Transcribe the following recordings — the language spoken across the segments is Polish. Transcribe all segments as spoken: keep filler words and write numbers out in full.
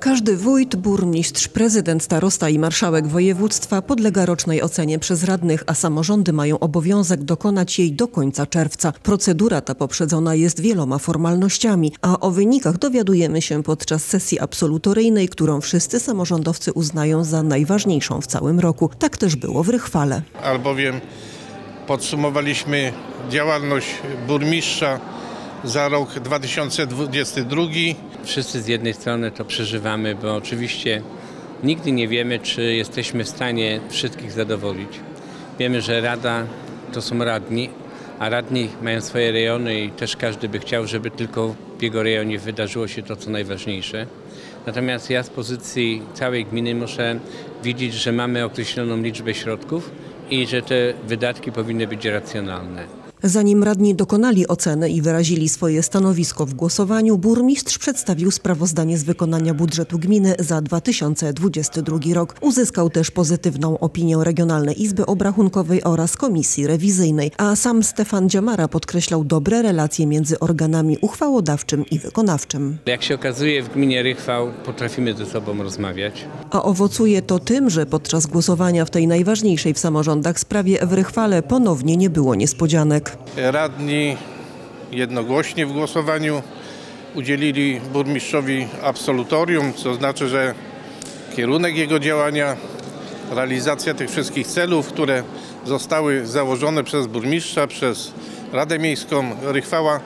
Każdy wójt, burmistrz, prezydent, starosta i marszałek województwa podlega rocznej ocenie przez radnych, a samorządy mają obowiązek dokonać jej do końca czerwca. Procedura ta poprzedzona jest wieloma formalnościami, a o wynikach dowiadujemy się podczas sesji absolutoryjnej, którą wszyscy samorządowcy uznają za najważniejszą w całym roku. Tak też było w Rychwale. Albowiem podsumowaliśmy działalność burmistrza za rok dwa tysiące dwudziesty drugi. Wszyscy z jednej strony to przeżywamy, bo oczywiście nigdy nie wiemy, czy jesteśmy w stanie wszystkich zadowolić. Wiemy, że Rada to są radni, a radni mają swoje rejony i też każdy by chciał, żeby tylko w jego rejonie wydarzyło się to, co najważniejsze. Natomiast ja z pozycji całej gminy muszę widzieć, że mamy określoną liczbę środków i że te wydatki powinny być racjonalne. Zanim radni dokonali oceny i wyrazili swoje stanowisko w głosowaniu, burmistrz przedstawił sprawozdanie z wykonania budżetu gminy za dwa tysiące dwudziesty drugi rok. Uzyskał też pozytywną opinię Regionalnej Izby Obrachunkowej oraz Komisji Rewizyjnej, a sam Stefan Dziamara podkreślał dobre relacje między organami uchwałodawczym i wykonawczym. Jak się okazuje, w gminie Rychwał potrafimy ze sobą rozmawiać. A owocuje to tym, że podczas głosowania w tej najważniejszej w samorządach sprawie w Rychwale ponownie nie było niespodzianek. Radni jednogłośnie w głosowaniu udzielili burmistrzowi absolutorium, co znaczy, że kierunek jego działania, realizacja tych wszystkich celów, które zostały założone przez burmistrza, przez Radę Miejską Rychwała,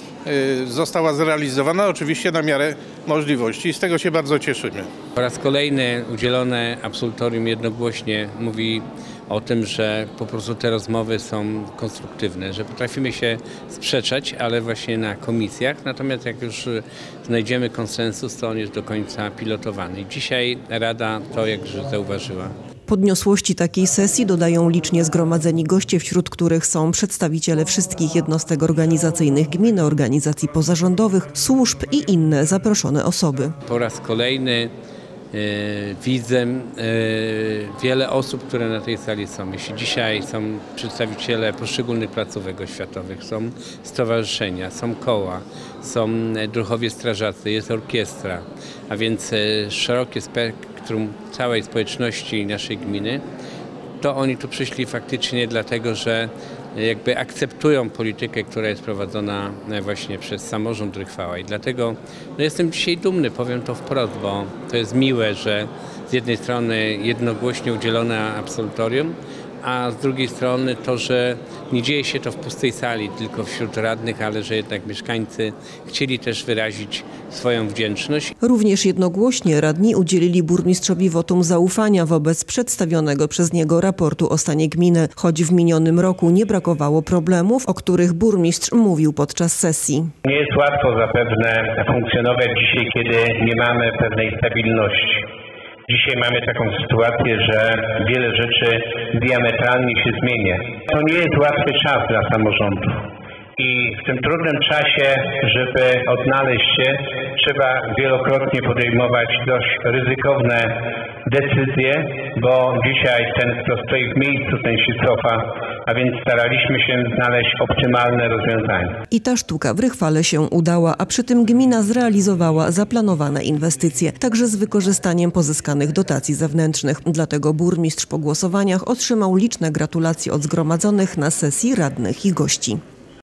została zrealizowana oczywiście na miarę możliwości i z tego się bardzo cieszymy. Po raz kolejny udzielone absolutorium jednogłośnie mówi o tym, że po prostu te rozmowy są konstruktywne, że potrafimy się sprzeczać, ale właśnie na komisjach, natomiast jak już znajdziemy konsensus, to on jest do końca pilotowany. Dzisiaj Rada to jakże zauważyła. Podniosłości takiej sesji dodają licznie zgromadzeni goście, wśród których są przedstawiciele wszystkich jednostek organizacyjnych gminy, organizacji pozarządowych, służb i inne zaproszone osoby. Po raz kolejny yy, widzę yy, wiele osób, które na tej sali są. Jeśli dzisiaj są przedstawiciele poszczególnych placówek oświatowych, są stowarzyszenia, są koła, są druhowie strażacy, jest orkiestra, a więc yy, szerokie spektrum całej społeczności naszej gminy, to oni tu przyszli faktycznie dlatego, że jakby akceptują politykę, która jest prowadzona właśnie przez samorząd Rychwała i dlatego no jestem dzisiaj dumny, powiem to wprost, bo to jest miłe, że z jednej strony jednogłośnie udzielone absolutorium, a z drugiej strony to, że nie dzieje się to w pustej sali, tylko wśród radnych, ale że jednak mieszkańcy chcieli też wyrazić swoją wdzięczność. Również jednogłośnie radni udzielili burmistrzowi wotum zaufania wobec przedstawionego przez niego raportu o stanie gminy, choć w minionym roku nie brakowało problemów, o których burmistrz mówił podczas sesji. Nie jest łatwo zapewne funkcjonować dzisiaj, kiedy nie mamy pewnej stabilności. Dzisiaj mamy taką sytuację, że wiele rzeczy diametralnie się zmienia. To nie jest łatwy czas dla samorządów. I w tym trudnym czasie, żeby odnaleźć się, trzeba wielokrotnie podejmować dość ryzykowne decyzje, bo dzisiaj ten, kto stoi w miejscu, ten się cofa, a więc staraliśmy się znaleźć optymalne rozwiązanie. I ta sztuka w Rychwale się udała, a przy tym gmina zrealizowała zaplanowane inwestycje, także z wykorzystaniem pozyskanych dotacji zewnętrznych. Dlatego burmistrz po głosowaniach otrzymał liczne gratulacje od zgromadzonych na sesji radnych i gości.